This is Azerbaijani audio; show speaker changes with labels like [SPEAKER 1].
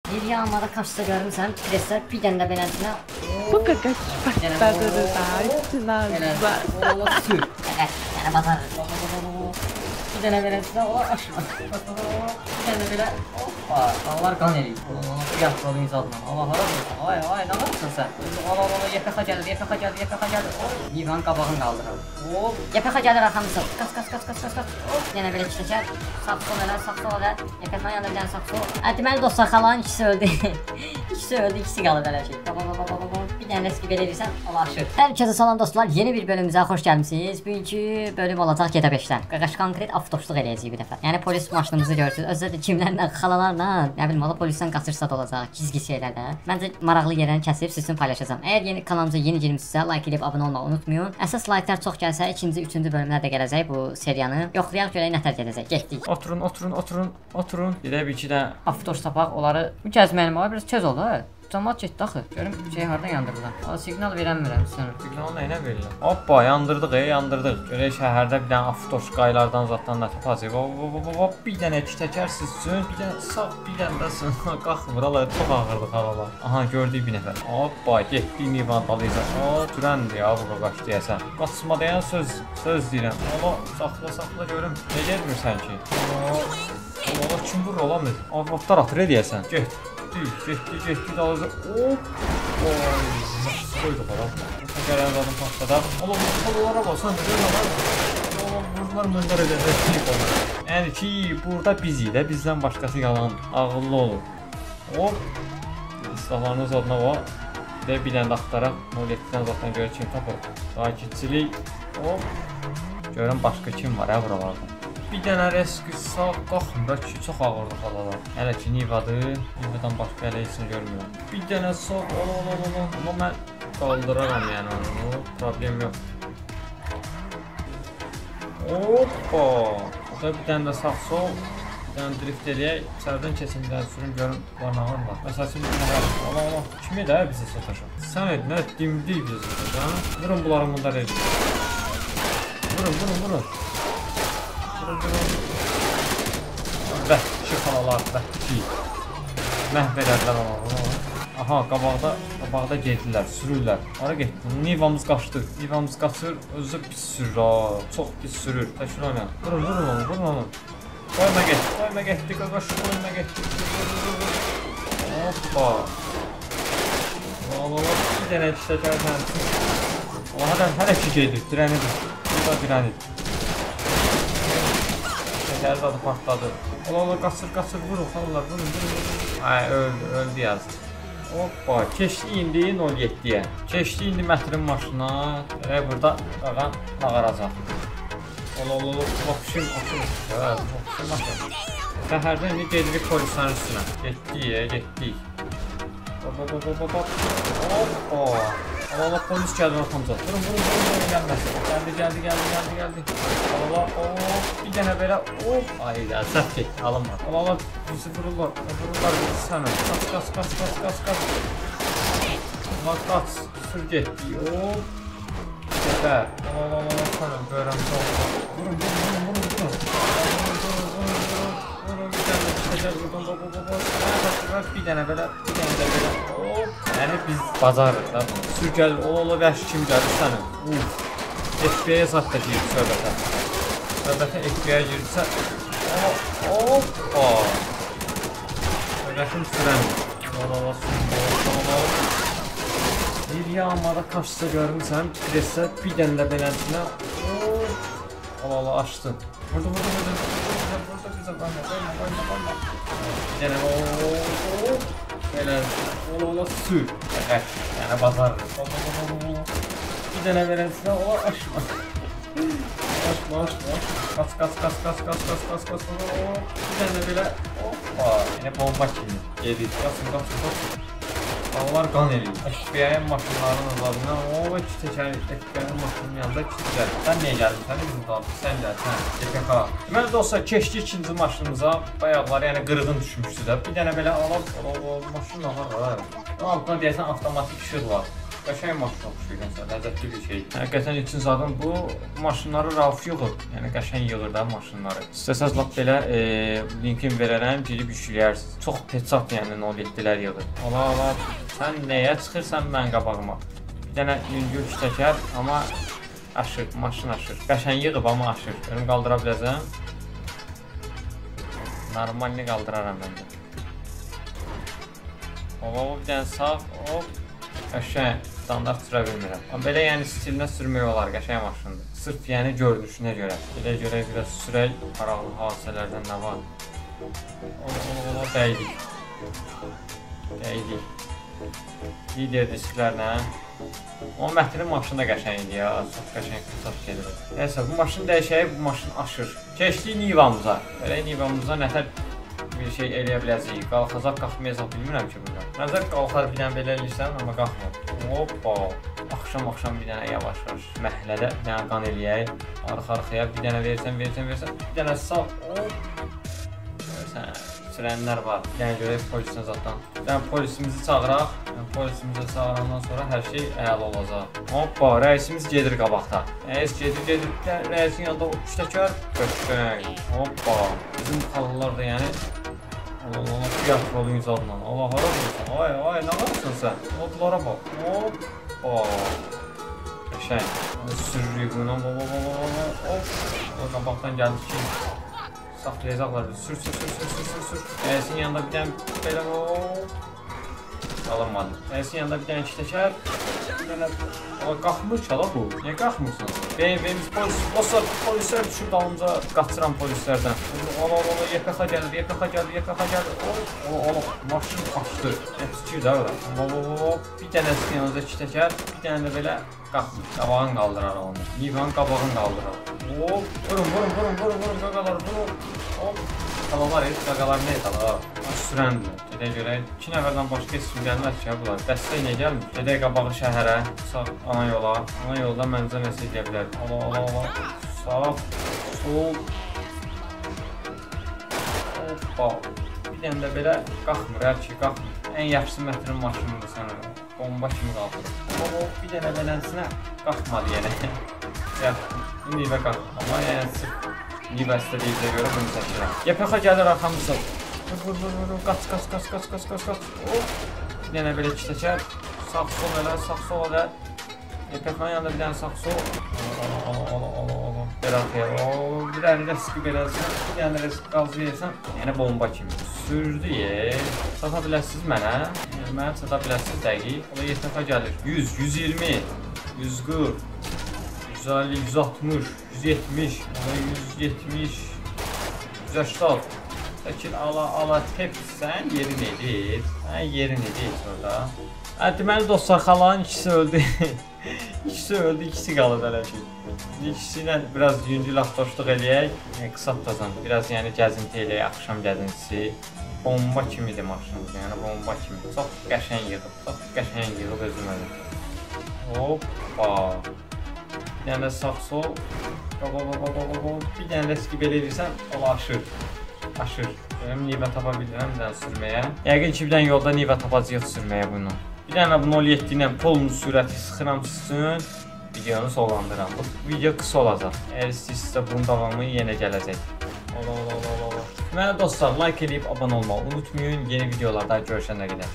[SPEAKER 1] Bir yağmada kaçsa görmüsən, preslər bir dənə də beləsinə.
[SPEAKER 2] Bu qaqaç başladı da, üstünə azlar.
[SPEAKER 1] Ola sür. Yəni bazar. Bir dənə beləsinə, ola aşma. Bir dənə belə, hoppa, dağlar qan eləyir. Fiyat rolun zadına. Allah hara durursan, ay, nə varsın sən? Ola, YPX gəlir. Divan qabağını qaldırır. Hop, YPX gəlir arxamıza. Qas. Hop, bir dənə belə çəkər. Sağ sol elə. YPX-ın yanında bir dənə sağ sol. Deməli dostlar, xalanın ikisi öldü. İkisi qalır belə şey. Bir dənə ki belə edirsən, Allah aşır. Hər kəsə salam dostlar, yeni bir bölümümüzə xoş gəlmisiniz. Bugünkü bölüm olacaq GTA 5-dən. Qaqaş konkret avtoşluq eləyəcəyik bir dəfə. Yəni polis maşınımızı görürsünüz. Özdə də kimlərlə, xalalarla, nə bilim, valla polisdən qaçırsa da olacaq, gizli şeylərlə. Məncə maraqlı yerlərini kəsib sizin paylaşacağam. Əgər yeni kanalımıza yeni girmisinizsə, like edib abunə olmağı unutmayın. Əsas like'lar çox gəlsə, ikinci, üçüncü bölümlər də gələcək bu seriyanı. Yoxlayaq görək nətər gələcək. Getdik.
[SPEAKER 3] Oturun. Gedək bir iki dənə
[SPEAKER 1] avtoş tapaq, onları bu gəzməyim var, biraz tez oldu ha. Cəmaət getdi axı. Görüm şey hardan yandırdılar. Siqnal verənmirəm sizə.
[SPEAKER 3] siqnalı nə verirlər? Hoppa, yandırdıq. Görək şəhərdə bir dənə avtoş qaylardan zatdan nə tapacaq. Bir dənə iki təkərsiz üçün, bir dənə sağ, bir dənə də sağ. Qalx, buralar çox ağırdır havalar. Aha, gördük bir nəfər. Hoppa, getdik Nivan dalayacaq. Türəndir ya bu qaqaş deyəsən. Qaçma deyən söz deyirəm. Ola, saxla görüm. Nə getmirsən ki? Ola, kim vurur olamır? Avtlar atır deyəsən. Getdi dalacaq. Hop. Koyduq ora. Gələn adam patladaq. Onlara basan vururlar mündər edəcək. Yəni ki, burada bizik də, bizdən başqası yalandır. Ağıllı olun. Hop. Silahlarınız adına var. Bir dənə də axtaraq. 07-dən zaten görək kim tapır. Takipçilik. Hop. Görəm başqa kim var buralarda. Bir dənə riski sağ qalxmır ki, çox ağırdır xalalar. Hələ ki Nivadır, Nivadan başqa hələ heç nə görmürəm. Bir dənə sağ, amma mən qaldıraram yəni onu, problem yox. Hoppa! Burada bir dənə də sağ sol, bir dənə drift eləyək, sərdən keçin bir dənə sürüm görüm barnağım var. Məsəl üçün bir dənə Allah, kimi də bizə sataşaq? Sən et, nə dimdik bizə sataşaq? Vurun bunları bunlar edin. Vurun. Bəh, xalalar, məhv edərlər onu. Aha, qabaqda getdilər, sürürlər. Ara getdi, Nivamız qaçdı. Nivamız qaçır, özü pis sürür, çox pis sürür. Təkrar oynayın. Vurun onu. Qoyma getdi, qaqaş, qoyma getdi. Hoppa. Bir dənə işlə gəlsən. Hələ ki gedir, dirənidir. Bu da dirənidir. Şəkəri dadı partladı. Ola, qaçır, vurun, xalalar, vurun. Ay, öldü yazdı. Hoppa, keçdi indi 07-yə. Keçdi indi mətrin maşına. Burada qağan ağaracaq. Ola, vapşim maşın. Şəhərdə indi gedirik polislərin üstünə. Getdik. Hoppa. Ola, polis gəldi arxamıza. Vurun, gəlməsin. Gəldi. Ola, bir dənə belə, ay, səhv getdi, alınmadı. Ola, bizi vururlar bizi sənə. Qaç. Ola, qaç, sür getdi, Gəbər. Ola, sənə, böyrəm, vurun. Bir dənə belə, yəni biz bacarırıq da. Sür gəlir, ola, vəhşi kim gəlir sənə. FBI-yə zat da girib söhbətə. FBI-yə girirsə, hoppa. Söhbətim sürəndir. Ola. Bir yağmada kaçsa görmüsən, pressə bir dənə də beləsinə. Ola, açdın. Burada bizə qoyma. Bir dənə, belə, ola, sür. Yəni bazardır. Bir dənə beləsinə, aşma. Qaç. Bir dənə belə, hoppa. Yəni bomba kimi. Gedik, qaçın. Onlar qan eləyir. FBI maşınlarının adına o iki təkərli FBI maşının yanında kilitlər. Sən niyə gəlmirsən bizim dalımıza? Sən gəlsən. YPK. Deməli dostlar, keçdi ikinci maşınımıza. Bayaqlar yəni qırğın düşmüşdü də. Bir dənə belə alıb o maşın var. Altına deyəsən avtomatik işıq var. Qəşəng maşın oxşuyur məsələn, ləzzətli bir şey. Həqiqətən için zaten bu maşınları Rauf yığır. Yəni qəşəng yığır da maşınları. İstəsəz lap belə linkin verərəm, girib yükləyərsiniz. Çox peçat yəni 07-lər yığır. Ola, sən nəyə çıxırsan mən qabağıma? Bir dənə yüngül təkər, amma aşır, maşın aşır. Qəşəng yığıb amma aşır. Görüm qaldıra biləcəm. Normalni qaldıraram məndə. Ova, bir dənə sağ, hop. Qəşəng, standart sürə bilmirəm. Amma belə yəni stilinə sürmək olar, qəşəng maşındır. Sırf yəni görünüşünə görə. Belə görək biraz sürək, maraqlı hadisələrdən nə var? Ola, dəydik. Dəydik. Lider disklərlə. O mətnin maşını da qəşəng idi ya, çox qəşəng qırsaq gedir. Nəysə, bu maşın dəyişəyi, bu maşın aşır. Keçdik Nivamıza. Belə Nivamıza nətər bir şey eləyə biləcəyik. Qalxacaq, qalxmayacaq bilmirəm ki burada. Nəzər qalxar bir dənə belə eləyirsən, amma qalxmır. Hoppa. Axşam bir dənə yavaş-yavaş məhlədə bir dənə qan eləyək. Arxa-arxaya bir dənə versən. Bir dənə sağ. Görürsən, sürənlər var. Bir dənə görək polisin zatdan. Bir dənə polisimizi çağıraq. Polisimizi çağırandan sonra hər şey əla olacaq. Hoppa, rəisimiz gedir qabaqda. Rəis gedir. Rəisin yanında o üçtəkər. Qəşəng. Hoppa. Bizim xalqlar da yəni Allah tiyatrolu insanla. Allah hara durursan? Ay, nə varsan sən? Otlara bax. Hoppa. Qəşəng. Sürürük bunu. Hop. O qabaqdan gəldik ki, saxlayacaqlar. Sür. Rəisin yanında bir dənə belə alınmadı. Rəisin yanında bir dənə iki təkər. Qalxmır çala bu. Niyə qalxmırsınız? Biz polislər düşür dalımıza, qaçıram polislərdən. Ola, YPK gəlir. Ola, maşın qaçdı. Sikir də ora. Bir dənəsi yanınıza iki təkər, bir dənə də belə qalxmır. Qabağını qaldırar onu. Nivanın qabağını qaldırar. Vurun, qaqalar, vurun. Qalalar, qaqalar nə qalalar? Sürəndir. Gedək görək. 2 nəfərdən başqa heç kim gəlməz ki, bunlar. Dəstək niyə gəlmir? Gedək qabağı şəhərə, sağ ana yola. Ana yolda mənizə nəsə edə bilər. Ola. Sağ, sol. Hoppa. Bir dənə də belə qalxmır, hər şey qalxmır. Ən yaxşı mətrin maşınıdır sənə. Bomba kimi qalxır. Bir dənə beləsinə qalxmadı yenə. Nivə qalxır. Amma yəni sırf Nivə istədiyinizə görə bunu çəkirəm. YPK gəlir arxamıza. Vur. Qaç. Bir dənə belə iki təkər. Sağ sol elə. YPK-nın yanında bir dənə sağ sol. Ala. Belə arxaya. Bir dənə riski beləsin. Bir dənə riski qazı yersən. Yəni bomba kimi. Sürdü Çata biləsiniz mənə. Mənə çata biləsiniz dəqiq. Ola YPK gəlir. 100, 120, 140, 150, 160, 170, 170, 180. Şəkil ala tepsən yerin edir. Yerin edir orada. Deməli dostlar, xalanın ikisi öldü. İkisi qalır hələ ki. İkisi ilə biraz yüngül avtoşluq eləyək. Qısa tutacam. Biraz yəni gəzinti eləyək, axşam gəzintisi. Bomba kimidir maşınımız, yəni bomba kimi. Çox qəşəng yığıb özüm öldüm. Hoppa. Bir dənə də sağ sol. Bir dənə də skip eləyirsən, ola aşır. Benim nivə tapa bilirəm bir dənə sürməyə. Yəqin ki, bir dənə yolda nivə tapacağıq sürməyə bunu. Bir dənə bu 07 ilə polun sürəti sıxıram sizin. Videonu sonlandıram. Bu video qısa olacaq. Əgər istəyirsinizsə bunun davamı yenə gələcək. Ola. Mənə dostlar, like eləyib abunə olmağı unutmayın. Yeni videolarda görüşənə qədər.